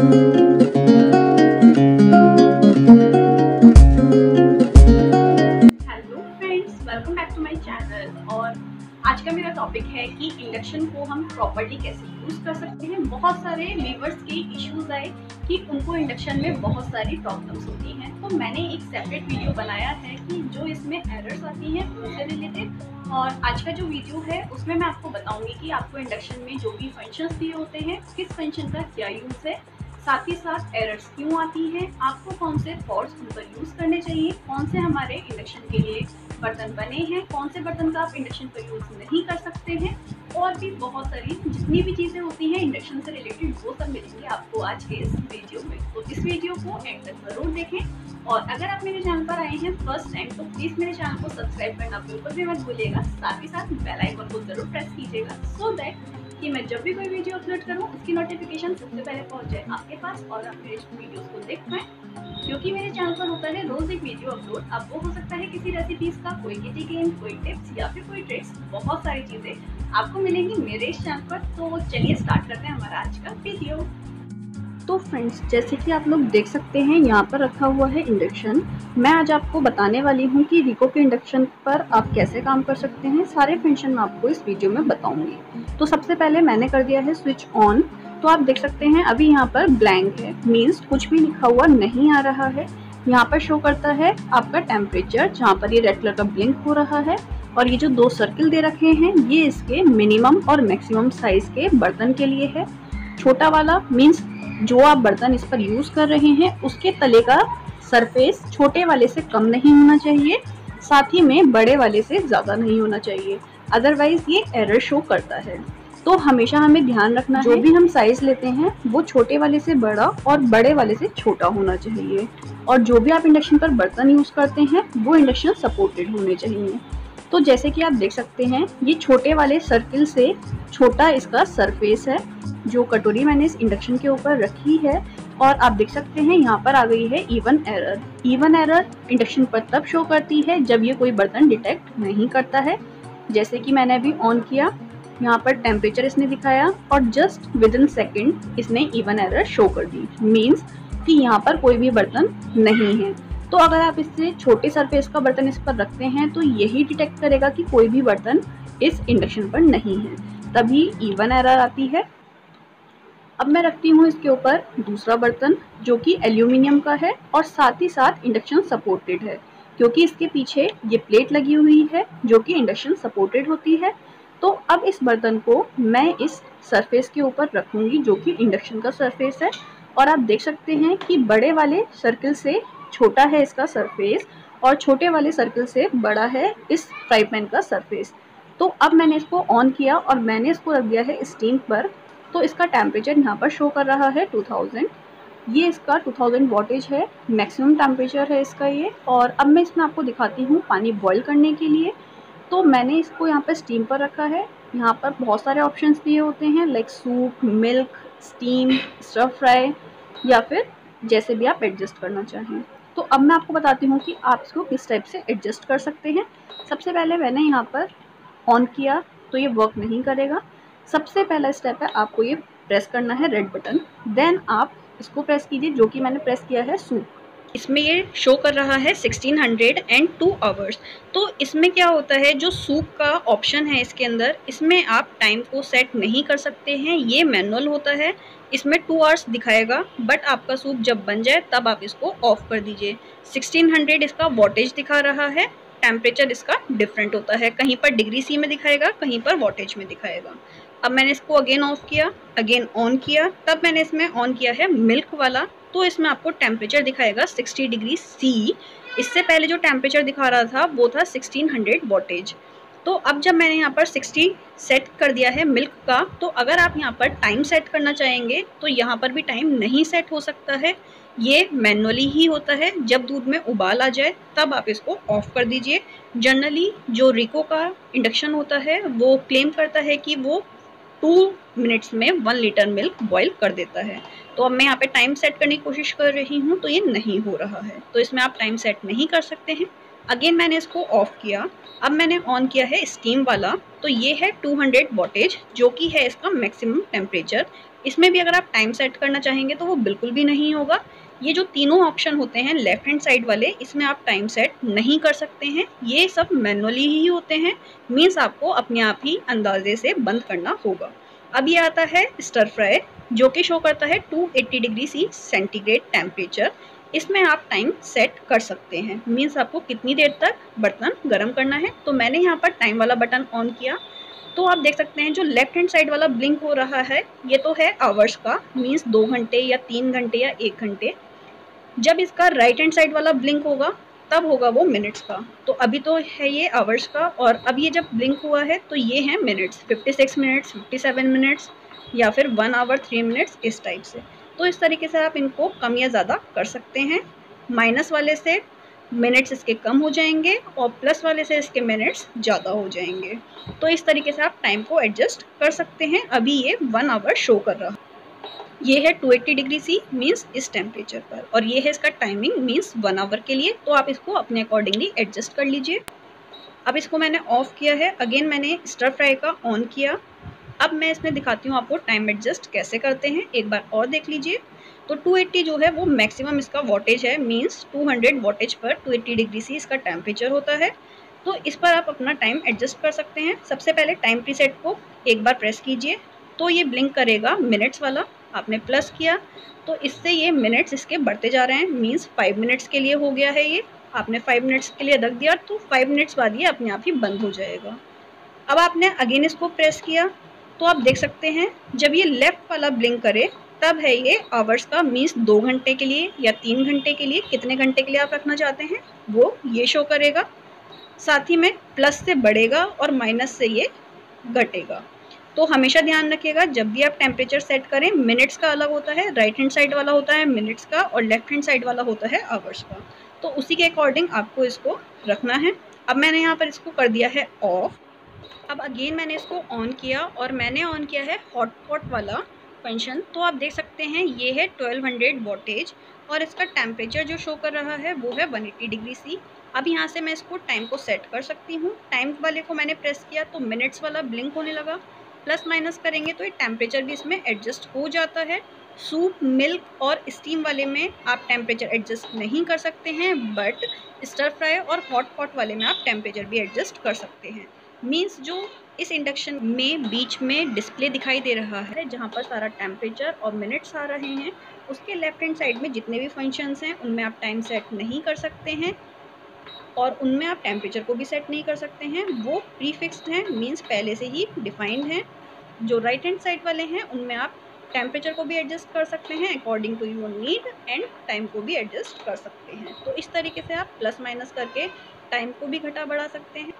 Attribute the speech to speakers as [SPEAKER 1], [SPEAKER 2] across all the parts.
[SPEAKER 1] Friends, welcome back to my channel. और आज का मेरा टॉपिक है कि इंडक्शन को हम प्रॉपर्ली कैसे यूज़ कर सकते हैं। बहुत सारे व्यूअर्स के इश्यूज आए कि उनको इंडक्शन में बहुत सारी प्रॉब्लम्स होती हैं, तो मैंने एक सेपरेट वीडियो बनाया है कि जो इसमें एरर्स आती हैं उनसे रिलेटेड। और आज का जो वीडियो है उसमें मैं आपको बताऊंगी कि आपको इंडक्शन में जो भी फंक्शंस दिए होते हैं किस फंक्शन का क्या यूज़ है, साथ ही साथ एरर्स क्यों आती हैं, आपको कौन से थॉट्स उन पर यूज़ करने चाहिए, कौन से हमारे इंडक्शन के लिए बर्तन बने हैं, कौन से बर्तन का आप इंडक्शन पर यूज़ नहीं कर सकते हैं, और भी बहुत सारी जितनी भी चीज़ें होती हैं इंडक्शन से रिलेटेड वो सब मिलेंगी आपको आज के इस वीडियो में। तो इस वीडियो को एंड तक ज़रूर देखें। और अगर आप मेरे चैनल पर आए हैं फर्स्ट टाइम तो प्लीज़ मेरे चैनल को सब्सक्राइब करना बिल्कुल भी मत भूलिएगा। साथ ही साथ बेल आइकन को ज़रूर प्रेस कीजिएगा सो दैट कि मैं जब भी कोई वीडियो अपलोड करूँ उसकी नोटिफिकेशन सबसे पहले पहुंच जाए आपके पास और आप मेरे वीडियोस को देख पाएँ। क्योंकि मेरे चैनल पर होता है रोज एक वीडियो अपलोड। अब वो हो सकता है किसी रेसिपीज का, कोई किटी गेम, कोई टिप्स या फिर कोई ट्रिक्स, बहुत सारी चीज़ें आपको मिलेंगी मेरे इस चैनल पर। तो चलिए स्टार्ट करते हैं हमारा आज का वीडियो। तो फ्रेंड्स, जैसे कि आप लोग देख सकते हैं यहाँ पर रखा हुआ है इंडक्शन। मैं आज आपको बताने वाली हूँ कि रिको के इंडक्शन पर आप कैसे काम कर सकते हैं। सारे फंक्शन मैं आपको इस वीडियो में बताऊंगी। तो सबसे पहले मैंने कर दिया है स्विच ऑन। तो आप देख सकते हैं अभी यहाँ पर ब्लैंक है, मीन्स कुछ भी लिखा हुआ नहीं आ रहा है। यहाँ पर शो करता है आपका टेम्परेचर, जहाँ पर ये रेड कलर का ब्लिंक हो रहा है। और ये जो दो सर्किल दे रखे हैं ये इसके मिनिमम और मैक्सिमम साइज के बर्तन के लिए है। छोटा वाला मीन्स जो आप बर्तन इस पर यूज कर रहे हैं उसके तले का सरफेस छोटे वाले से कम नहीं होना चाहिए, साथ ही में बड़े वाले से ज़्यादा नहीं होना चाहिए, अदरवाइज ये एरर शो करता है। तो हमेशा हमें ध्यान रखना है जो भी हम साइज लेते हैं वो छोटे वाले से बड़ा और बड़े वाले से छोटा होना चाहिए। और जो भी आप इंडक्शन पर बर्तन यूज करते हैं वो इंडक्शन सपोर्टेड होने चाहिए। तो जैसे कि आप देख सकते हैं ये छोटे वाले सर्किल से छोटा इसका सरफेस है। जो कटोरी मैंने इस इंडक्शन के ऊपर रखी है और आप देख सकते हैं यहाँ पर आ गई है even error. Even error induction पर तब शो करती है जब ये कोई बर्तन डिटेक्ट नहीं करता है। जैसे कि मैंने अभी ऑन किया, यहाँ पर टेम्परेचर इसने दिखाया और जस्ट विद इन सेकेंड इसने इवन एरर शो कर दी, मीन्स कि यहाँ पर कोई भी बर्तन नहीं है। तो अगर आप इससे छोटे सरफेस का बर्तन इस पर रखते हैं तो यही डिटेक्ट करेगा कि कोई भी बर्तन इस इंडक्शन पर नहीं है, तभी इवन एरर आती है। अब मैं रखती हूँ इसके ऊपर दूसरा बर्तन जो कि एल्यूमिनियम का है और साथ ही साथ इंडक्शन सपोर्टेड है, क्योंकि इसके पीछे ये प्लेट लगी हुई है जो कि इंडक्शन सपोर्टेड होती है। तो अब इस बर्तन को मैं इस सरफेस के ऊपर रखूँगी जो कि इंडक्शन का सरफेस है। और आप देख सकते हैं कि बड़े वाले सर्किल से छोटा है इसका सरफेस और छोटे वाले सर्किल से बड़ा है इस फ्राई पैन का सरफेस। तो अब मैंने इसको ऑन किया और मैंने इसको रख दिया है स्टीम पर। तो इसका टेम्परेचर यहाँ पर शो कर रहा है 2000। ये इसका 2000 वॉटेज है, मैक्सिमम टेम्परेचर है इसका ये। और अब मैं इसमें आपको दिखाती हूँ पानी बॉईल करने के लिए। तो मैंने इसको यहाँ पर स्टीम पर रखा है। यहाँ पर बहुत सारे ऑप्शंस दिए होते हैं like soup, milk, steam, stir fry या फिर जैसे भी आप एडजस्ट करना चाहें। तो अब मैं आपको बताती हूँ कि आप इसको किस टाइप से एडजस्ट कर सकते हैं। सबसे पहले मैंने यहाँ पर ऑन किया तो ये वर्क नहीं करेगा। सबसे पहला स्टेप है आपको ये प्रेस करना है रेड बटन, देन आप इसको प्रेस कीजिए जो कि मैंने प्रेस किया है सूप। इसमें ये शो कर रहा है 1602 आवर्स। तो इसमें क्या होता है, जो सूप का ऑप्शन है इसके अंदर, इसमें आप टाइम को सेट नहीं कर सकते हैं, ये मैनुअल होता है। इसमें 2 आवर्स दिखाएगा, बट आपका सूप जब बन जाए तब आप इसको ऑफ कर दीजिए। 1600 इसका वॉटेज दिखा रहा है, टेम्परेचर इसका डिफरेंट होता है, कहीं पर डिग्री सी में दिखाएगा, कहीं पर वॉटेज में दिखाएगा। अब मैंने इसको अगेन ऑफ किया, अगेन ऑन किया, तब मैंने इसमें ऑन किया है मिल्क वाला। तो इसमें आपको टेम्परेचर दिखाएगा 60 डिग्री सी। इससे पहले जो टेम्परेचर दिखा रहा था वो था 1600 वॉटेज। तो अब जब मैंने यहाँ पर 60 सेट कर दिया है मिल्क का, तो अगर आप यहाँ पर टाइम सेट करना चाहेंगे तो यहाँ पर भी टाइम नहीं सेट हो सकता है, ये मैनुअली ही होता है। जब दूध में उबाल आ जाए तब आप इसको ऑफ कर दीजिए। जनरली जो रिको का इंडक्शन होता है वो क्लेम करता है कि वो 2 मिनट्स में 1 लीटर मिल्क बॉईल कर देता है। तो अब मैं यहाँ पे टाइम सेट करने की कोशिश कर रही हूँ तो ये नहीं हो रहा है, तो इसमें आप टाइम सेट नहीं कर सकते हैं। अगेन मैंने इसको ऑफ किया। अब मैंने ऑन किया है स्टीम वाला, तो ये है 200 वॉटेज जो कि है इसका मैक्सिमम टेम्परेचर। इसमें भी अगर आप टाइम सेट करना चाहेंगे तो वो बिल्कुल भी नहीं होगा। ये जो तीनों ऑप्शन होते हैं लेफ्ट हैंड साइड वाले, इसमें आप टाइम सेट नहीं कर सकते हैं, ये सब मैनुअली ही होते हैं। मीन्स आपको अपने आप ही अंदाजे से बंद करना होगा। अब ये आता है स्टर फ्राई, जो कि शो करता है 280 डिग्री सी सेंटीग्रेड टेम्परेचर। इसमें आप टाइम सेट कर सकते हैं, मीन्स आपको कितनी देर तक बर्तन गर्म करना है। तो मैंने यहाँ पर टाइम वाला बटन ऑन किया, तो आप देख सकते हैं जो लेफ्ट हैंड साइड वाला ब्लिंक हो रहा है ये तो है आवर्स का, मीन्स 2 घंटे या 3 घंटे या 1 घंटे। जब इसका राइट हैंड साइड वाला ब्लिंक होगा तब होगा वो मिनट्स का। तो अभी तो है ये आवर्स का, और अब ये जब ब्लिंक हुआ है तो ये है मिनट्स, 56 मिनट्स, 57 मिनट्स या फिर 1 आवर 3 मिनट्स, इस टाइप से। तो इस तरीके से आप इनको कम या ज़्यादा कर सकते हैं। माइनस वाले से मिनट्स इसके कम हो जाएंगे और प्लस वाले से इसके मिनट्स ज़्यादा हो जाएंगे। तो इस तरीके से आप टाइम को एडजस्ट कर सकते हैं। अभी ये 1 आवर शो कर रहा है, ये है 280 डिग्री सी मीन्स इस टेम्परेचर पर, और ये है इसका टाइमिंग मीन्स 1 आवर के लिए। तो आप इसको अपने अकॉर्डिंगली एडजस्ट कर लीजिए। अब इसको मैंने ऑफ किया है, अगेन मैंने स्टर फ्राई का ऑन किया। अब मैं इसमें दिखाती हूँ आपको टाइम एडजस्ट कैसे करते हैं, एक बार और देख लीजिए। तो 280 जो है वो मैक्सिमम इसका वॉटेज है, मीन्स 200 वॉटेज पर 280 डिग्री सी इसका टेम्परेचर होता है। तो इस पर आप अपना टाइम एडजस्ट कर सकते हैं। सबसे पहले टाइम प्रीसेट को एक बार प्रेस कीजिए तो ये ब्लिंक करेगा मिनट्स वाला। आपने प्लस किया तो इससे ये मिनट्स इसके बढ़ते जा रहे हैं, मीन्स 5 मिनट्स के लिए हो गया है ये। आपने 5 मिनट्स के लिए रख दिया तो 5 मिनट्स बाद ये अपने आप ही बंद हो जाएगा। अब आपने अगेन इसको प्रेस किया तो आप देख सकते हैं जब ये लेफ्ट वाला ब्लिंक करे तब है ये आवर्स का, मीन्स 2 घंटे के लिए या 3 घंटे के लिए, कितने घंटे के लिए आप रखना चाहते हैं वो ये शो करेगा। साथ ही में प्लस से बढ़ेगा और माइनस से ये घटेगा। तो हमेशा ध्यान रखिएगा जब भी आप टेम्परेचर सेट करें, मिनट्स का अलग होता है, राइट हैंड साइड वाला होता है मिनट्स का और लेफ्ट हैंड साइड वाला होता है आवर्स का। तो उसी के अकॉर्डिंग आपको इसको रखना है। अब मैंने यहाँ पर इसको कर दिया है ऑफ। अब अगेन मैंने इसको ऑन किया और मैंने ऑन किया है हॉट पॉट वाला फंक्शन। तो आप देख सकते हैं ये है 1200 वॉटेज और इसका टेम्परेचर जो शो कर रहा है वो है 180 डिग्री सी। अब यहाँ से मैं इसको टाइम को सेट कर सकती हूँ। टाइम वाले को मैंने प्रेस किया तो मिनट्स वाला ब्लिंक होने लगा, प्लस माइनस करेंगे तो ये टेम्परेचर भी इसमें एडजस्ट हो जाता है। सूप, मिल्क और स्टीम वाले में आप टेम्परेचर एडजस्ट नहीं कर सकते हैं, बट स्टर फ्राई और हॉट पॉट वाले में आप टेम्परेचर भी एडजस्ट कर सकते हैं। मीन्स जो इस इंडक्शन में बीच में डिस्प्ले दिखाई दे रहा है जहाँ पर सारा टेम्परेचर और मिनट्स आ रहे हैं, उसके लेफ्ट हैंड साइड में जितने भी फंक्शंस हैं उनमें आप टाइम सेट नहीं कर सकते हैं और उनमें आप टेम्परेचर को भी सेट नहीं कर सकते हैं। वो प्री फिक्स्ड हैं, मीन्स पहले से ही डिफाइंड हैं। जो राइट हैंड साइड वाले हैं उनमें आप टेम्परेचर को भी एडजस्ट कर सकते हैं according to your need and time को भी एडजस्ट कर सकते हैं। तो इस तरीके से आप प्लस माइनस करके टाइम को भी घटा बढ़ा सकते हैं।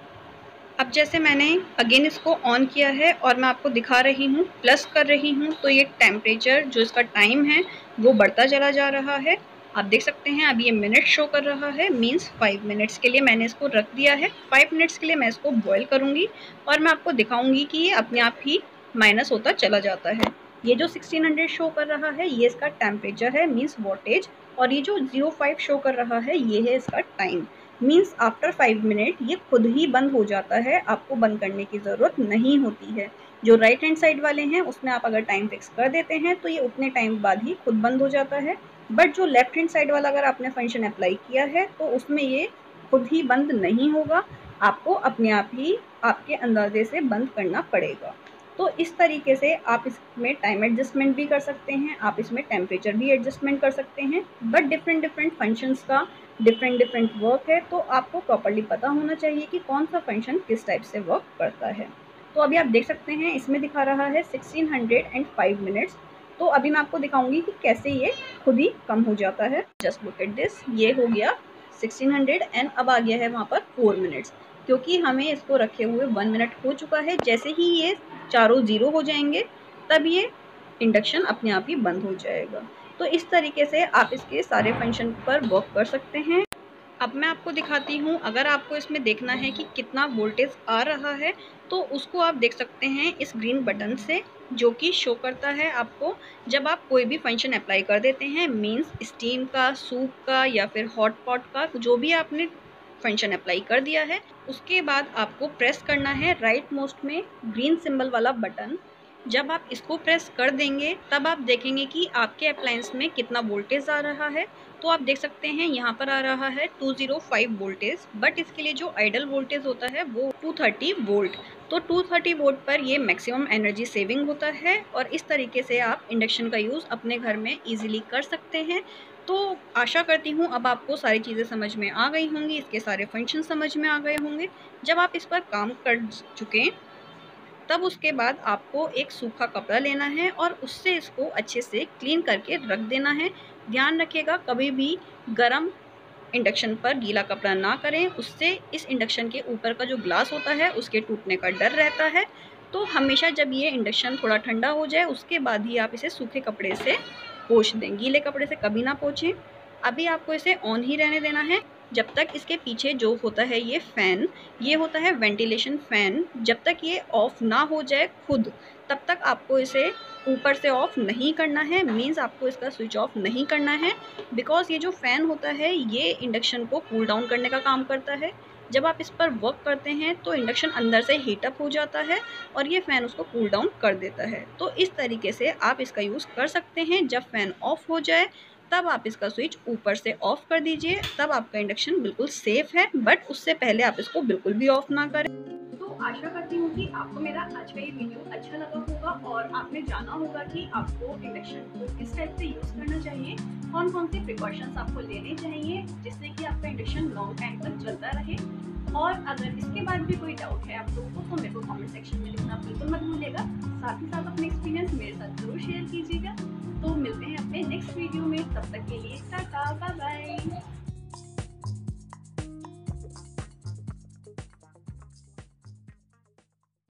[SPEAKER 1] अब जैसे मैंने अगेन इसको ऑन किया है और मैं आपको दिखा रही हूँ, प्लस कर रही हूँ, तो ये टेम्परेचर जो इसका टाइम है वो बढ़ता चला जा रहा है। आप देख सकते हैं अभी ये मिनट शो कर रहा है, मीन्स 5 मिनट्स के लिए मैंने इसको रख दिया है। 5 मिनट्स के लिए मैं इसको बॉईल करूँगी और मैं आपको दिखाऊँगी कि ये अपने आप ही माइनस होता चला जाता है। ये जो 1600 शो कर रहा है ये इसका टेम्परेचर है, मीन्स वॉटेज, और ये जो 05 शो कर रहा है ये है इसका टाइम। मीन्स आफ्टर 5 मिनट ये खुद ही बंद हो जाता है, आपको बंद करने की ज़रूरत नहीं होती है। जो राइट हैंड साइड वाले हैं उसमें आप अगर टाइम फिक्स कर देते हैं तो ये उतने टाइम बाद ही खुद बंद हो जाता है, बट जो लेफ्ट हैंड साइड वाला अगर आपने फंक्शन अप्लाई किया है तो उसमें ये खुद ही बंद नहीं होगा, आपको अपने आप ही आपके अंदाजे से बंद करना पड़ेगा। तो इस तरीके से आप इसमें टाइम एडजस्टमेंट भी कर सकते हैं, आप इसमें टेम्परेचर भी एडजस्टमेंट कर सकते हैं, बट डिफरेंट फंक्शंस का डिफरेंट वर्क है, तो आपको प्रॉपर्ली पता होना चाहिए कि कौन सा फंक्शन किस टाइप से वर्क करता है। तो अभी आप देख सकते हैं इसमें दिखा रहा है 1605 मिनट्स। तो अभी मैं आपको दिखाऊंगी कि कैसे ये खुद ही कम हो जाता है। जस्ट लुक एट दिस, ये हो गया 1600 एंड अब आ गया है वहाँ पर 4 मिनट्स, क्योंकि हमें इसको रखे हुए 1 मिनट हो चुका है। जैसे ही ये चारों ज़ीरो हो जाएंगे तब ये इंडक्शन अपने आप ही बंद हो जाएगा। तो इस तरीके से आप इसके सारे फंक्शन पर वर्क कर सकते हैं। अब मैं आपको दिखाती हूँ, अगर आपको इसमें देखना है कि कितना वोल्टेज आ रहा है तो उसको आप देख सकते हैं इस ग्रीन बटन से, जो कि शो करता है आपको जब आप कोई भी फंक्शन अप्लाई कर देते हैं, मीन्स स्टीम का, सूप का या फिर हॉट पॉट का, जो भी आपने फंक्शन अप्लाई कर दिया है। उसके बाद आपको प्रेस करना है राइट मोस्ट में ग्रीन सिंबल वाला बटन। जब आप इसको प्रेस कर देंगे तब आप देखेंगे कि आपके अप्लायंस में कितना वोल्टेज आ रहा है। तो आप देख सकते हैं यहाँ पर आ रहा है 205 वोल्टेज, बट इसके लिए जो आइडल वोल्टेज होता है वो 230 वोल्ट। तो 230 वोल्ट पर ये मैक्सिमम एनर्जी सेविंग होता है और इस तरीके से आप इंडक्शन का यूज़ अपने घर में ईजिली कर सकते हैं। तो आशा करती हूँ अब आपको सारी चीज़ें समझ में आ गई होंगी, इसके सारे फंक्शन समझ में आ गए होंगे। जब आप इस पर काम कर चुके तब उसके बाद आपको एक सूखा कपड़ा लेना है और उससे इसको अच्छे से क्लीन करके रख देना है। ध्यान रखिएगा कभी भी गरम इंडक्शन पर गीला कपड़ा ना करें, उससे इस इंडक्शन के ऊपर का जो ग्लास होता है उसके टूटने का डर रहता है। तो हमेशा जब ये इंडक्शन थोड़ा ठंडा हो जाए उसके बाद ही आप इसे सूखे कपड़े से पोंछ दें, गीले कपड़े से कभी ना पोंछें। अभी आपको इसे ऑन ही रहने देना है जब तक इसके पीछे जो होता है ये फ़ैन, ये होता है वेंटिलेशन फ़ैन, जब तक ये ऑफ़ ना हो जाए खुद तब तक आपको इसे ऊपर से ऑफ़ नहीं करना है। मीन्स आपको इसका स्विच ऑफ नहीं करना है, बिकॉज़ ये जो फ़ैन होता है ये इंडक्शन को कूल डाउन करने का काम करता है। जब आप इस पर वर्क करते हैं तो इंडक्शन अंदर से हीट अप हो जाता है और ये फ़ैन उसको कूल डाउन कर देता है। तो इस तरीके से आप इसका यूज़ कर सकते हैं। जब फ़ैन ऑफ़ हो जाए तब आप इसका स्विच ऊपर से ऑफ़ कर दीजिए, तब आपका इंडक्शन बिल्कुल सेफ़ है, बट उससे पहले आप इसको बिल्कुल भी ऑफ़ ना करें। तो आशा करती हूँ कि आपको मेरा आज का ये वीडियो अच्छा लगा होगा और आपने जाना होगा कि आपको इंडक्शन को किस टाइप से यूज़ करना चाहिए, कौन-कौन से प्रिकॉशंस आपको लेने चाहिए जिससे कि आपका इंडक्शन लॉन्ग टाइम तक चलता रहे। और अगर इसके बाद भी कोई डाउट है आप लोगों को तो मेरे को कमेंट सेक्शन में लिखना बिल्कुल मत भूलिएगा। साथ ही साथ अपने एक्सपीरियंस मेरे साथ ज़रूर शेयर कीजिएगा। तो मिलते हैं अपने नेक्स्ट वीडियो में, तब तक के लिए टाटा बाय बाय।